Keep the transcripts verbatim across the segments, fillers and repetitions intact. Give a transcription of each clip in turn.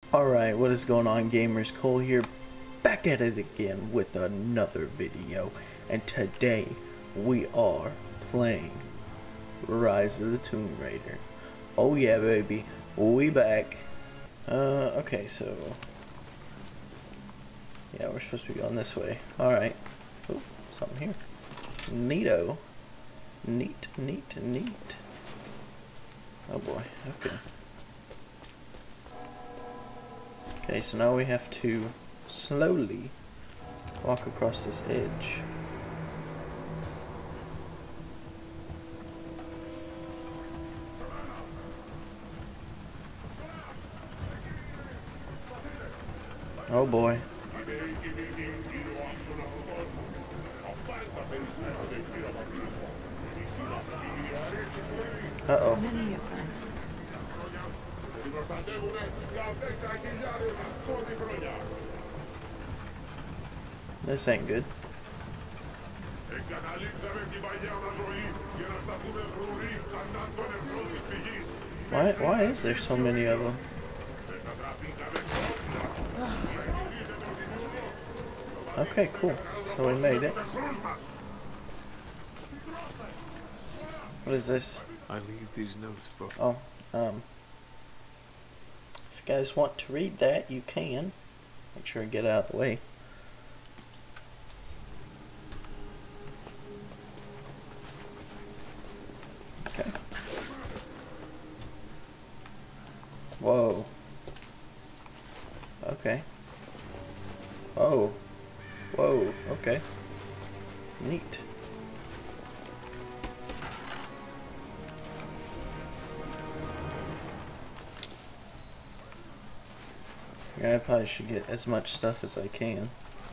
Alright, what is going on, gamers? Cole here, back at it again with another video. And today, we are playing Rise of the Tomb Raider. Oh yeah, baby, we back. Uh, okay, so... yeah, we're supposed to be going this way. Alright. Oh, something here. Neato. Neat, neat, neat. Oh boy, okay. Okay, so now we have to slowly walk across this edge. Oh boy. Uh-oh. Many of them. This ain't good. Why, why is there so many of them? Okay, cool. So we made it. What is this? I leave these notes for... Oh, um... if you guys want to read that, you can. Make sure and get out of the way. Okay. Whoa. Okay. Whoa. Whoa, okay. Neat. Yeah, I probably should get as much stuff as I can.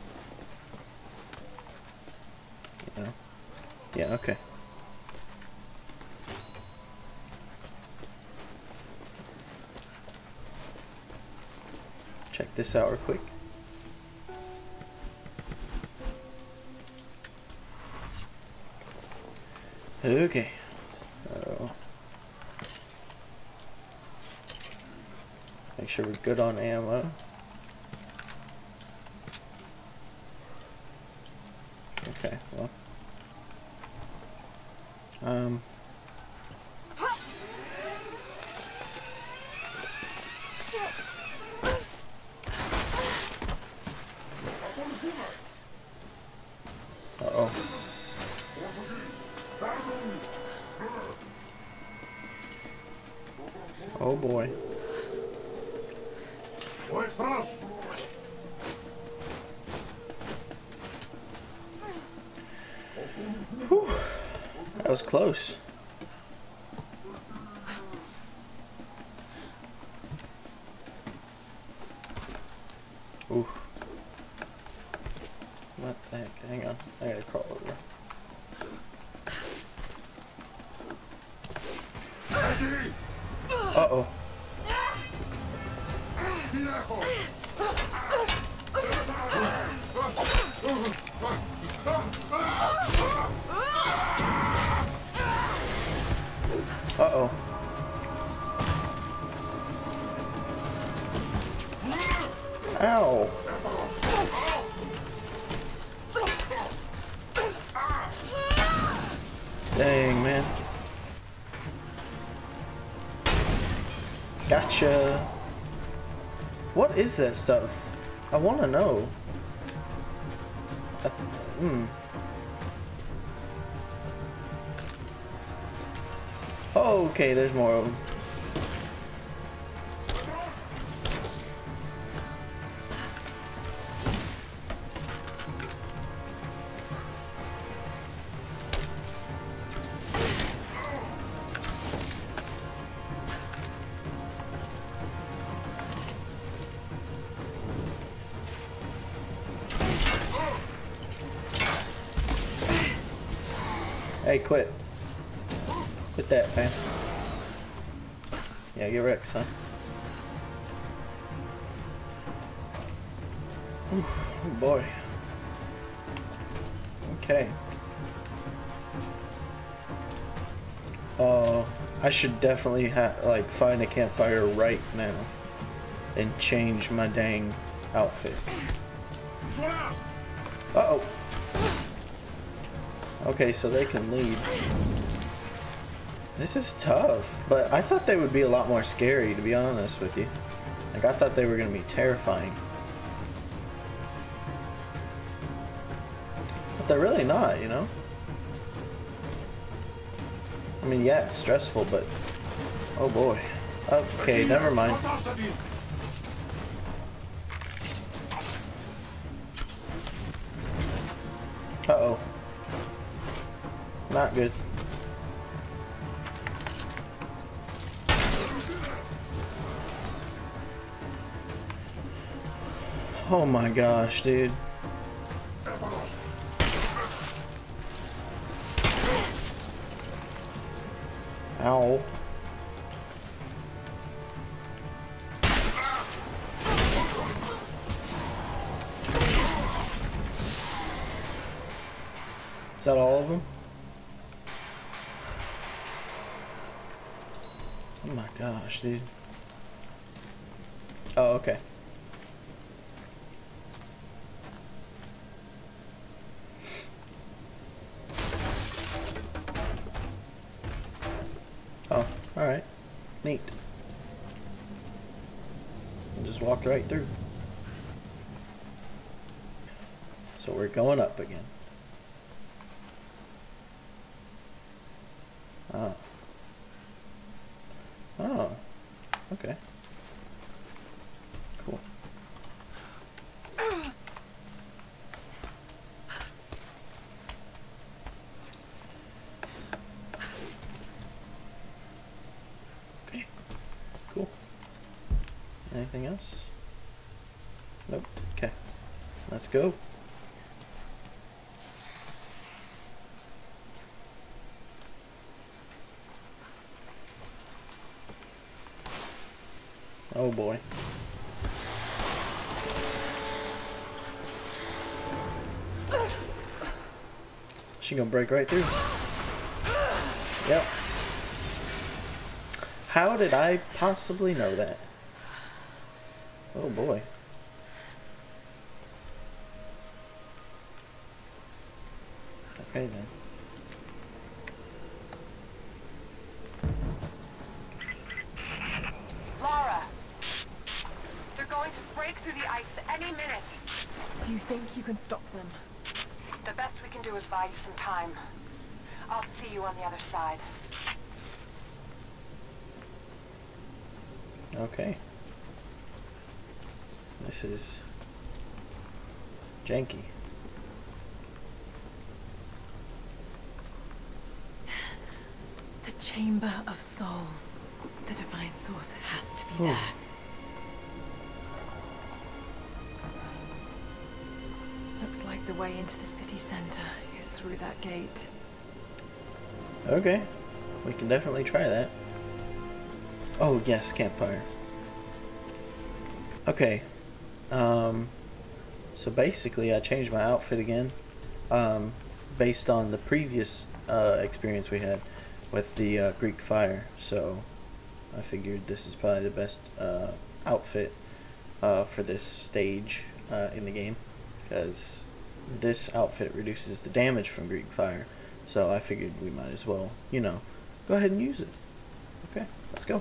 You know? Yeah, okay. Check this out real quick. Okay. So make sure we're good on ammo. Okay, well. Um Shit. Uh-oh. Oh boy. Whew. That was close. Ooh. What the heck? Hang on. I gotta crawl over. Uh-oh. Uh-oh. Ow. Dang, man. Gotcha. What is that stuff? I want to know. Uh, hmm. Oh, okay, there's more of them. Hey, quit. Quit that, man. Yeah, get wrecked, son. Oh boy. Okay. Uh, I should definitely ha like find a campfire right now. and change my dang outfit. Uh-oh. Okay, so they can lead. This is tough, but I thought they would be a lot more scary, to be honest with you. Like, I thought they were going to be terrifying. But they're really not, you know? I mean, yeah, it's stressful, but... Oh boy. Okay, never mind. Uh-oh. Not good. Oh my gosh, dude. Ow. Is that all of them? Oh my gosh, dude. Oh, okay. Oh, alright. Neat. I just walked right through. So we're going up again. Oh. Oh. Okay. Cool. Okay. Cool. Anything else? Nope. Okay. Let's go. Oh boy. She gonna break right through. Yep. How did I possibly know that? Oh boy. Okay then. Lara! They're going to break through the ice any minute. Do you think you can stop them? The best we can do is buy you some time. I'll see you on the other side. Okay. This is janky. The Chamber of Souls. The Divine Source has to be Ooh. there. Looks like the way into the city center is through that gate. Okay. We can definitely try that. Oh yes, campfire. Okay. Um, so basically I changed my outfit again. Um, based on the previous uh, experience we had with the uh, Greek fire. So I figured this is probably the best uh, outfit uh, for this stage uh, in the game, because this outfit reduces the damage from Greek fire. So I figured we might as well, you know, go ahead and use it. Okay, let's go.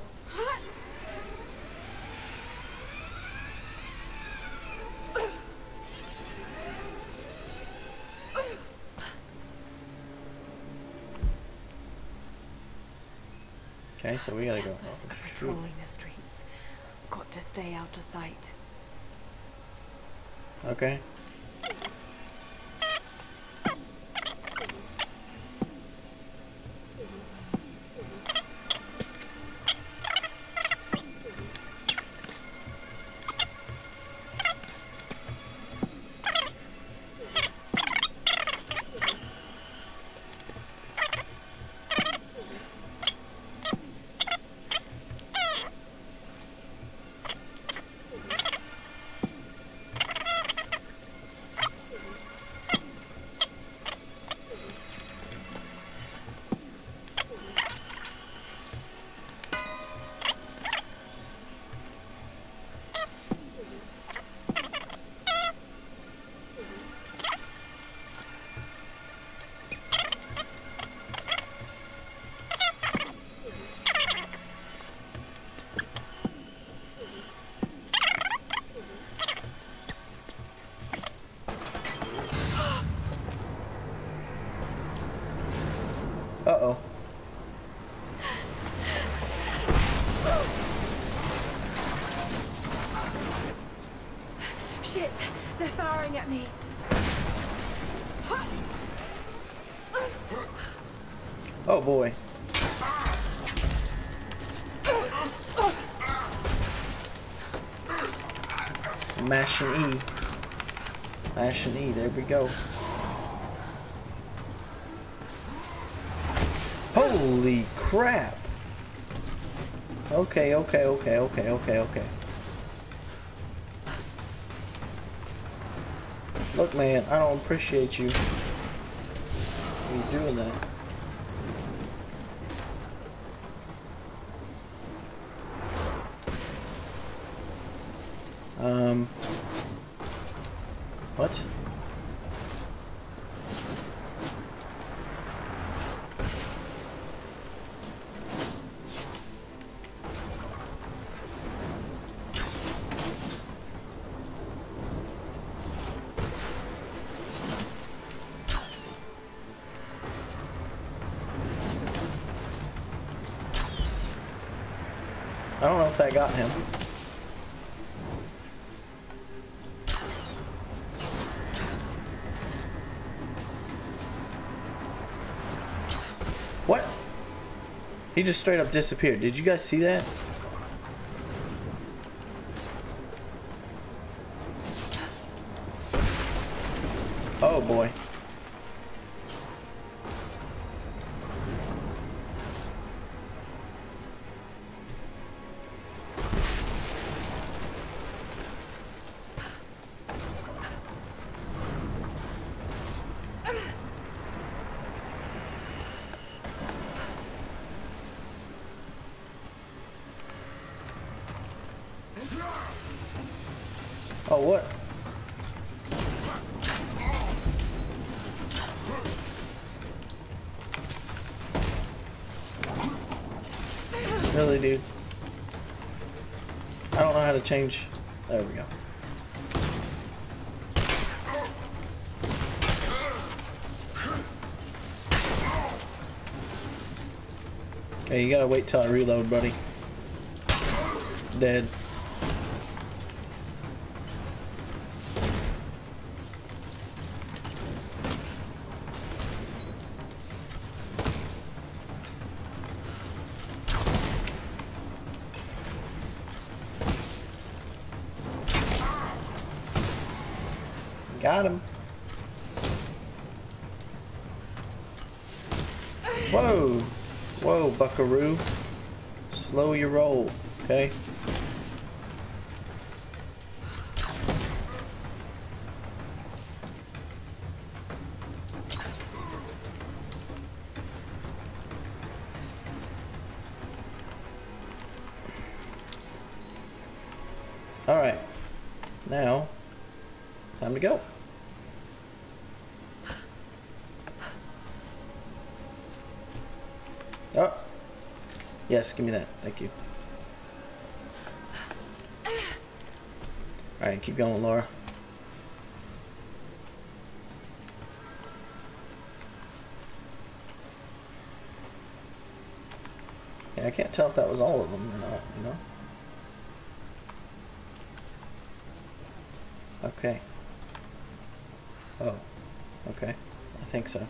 Okay, so we gotta go. Others Oh, are shoot. patrolling the streets. Got to stay out of sight. Okay. Shit! They're firing at me. Oh boy. Mash and E. Mash and E, there we go. Holy crap! Okay, okay, okay, okay, okay, okay. Look, man, I don't appreciate you. You doing that. Um. What? I don't know if that got him. What? He just straight up disappeared. Did you guys see that? Oh boy. Oh, what? Really, dude? I don't know how to change. There we go. Okay, you gotta wait till I reload, buddy. Dead. Got him. Whoa. Whoa, buckaroo. Slow your roll, okay? All right. Now, time to go. Oh. Yes, give me that. Thank you. Alright, keep going, Laura. Yeah, I can't tell if that was all of them or not, you know? Okay. Oh. Okay. I think so.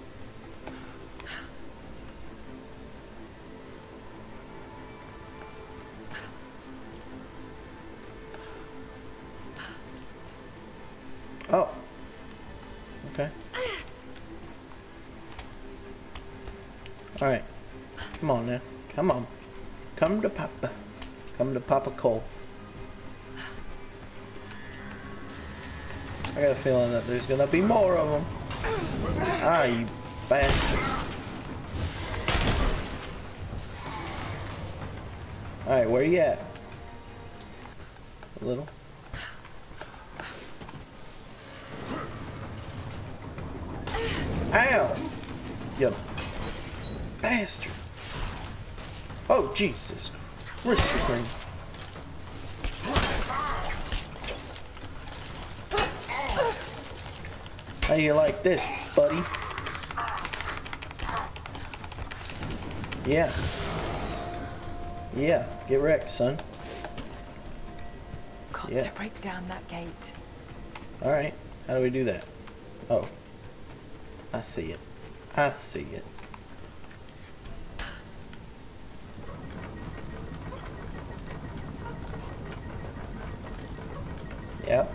Oh. Okay. Alright. Come on now. Come on. Come to Papa. Come to Papa Cole. I got a feeling that there's gonna be more of them. Ah, you bastard. Alright, where you at? A little. Ow! You bastard. Oh, Jesus. Krispy Kreme. How you like this, buddy? Yeah. Yeah, get wrecked, son. Got Yeah. to break down that gate. Alright, how do we do that? Oh. I see it. I see it. Yep.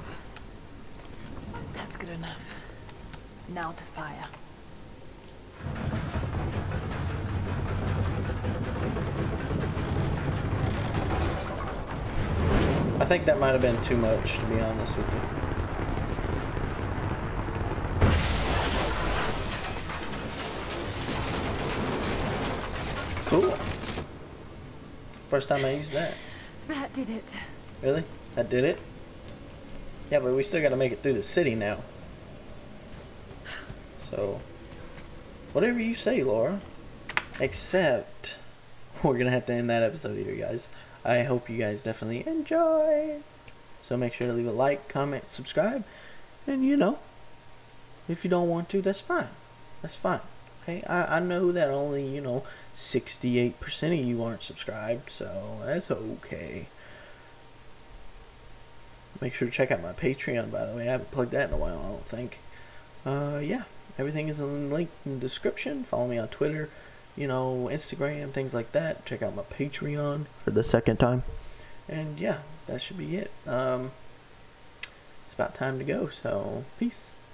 That's good enough. Now to fire. I think that might have been too much, to be honest with you. Cool. First time I used that. That did it. Really? That did it? Yeah, but we still gotta make it through the city now. So, whatever you say, Laura. Except, we're gonna have to end that episode here, guys. I hope you guys definitely enjoy. So make sure to leave a like, comment, subscribe. And you know, if you don't want to, that's fine. That's fine. Okay, I, I know that only, you know, sixty-eight percent of you aren't subscribed, so that's okay. Make sure to check out my Patreon, by the way. I haven't plugged that in a while, I don't think. Uh, yeah, everything is in the link in the description. Follow me on Twitter, you know, Instagram, things like that. Check out my Patreon for the second time. And yeah, that should be it. Um, it's about time to go, so peace.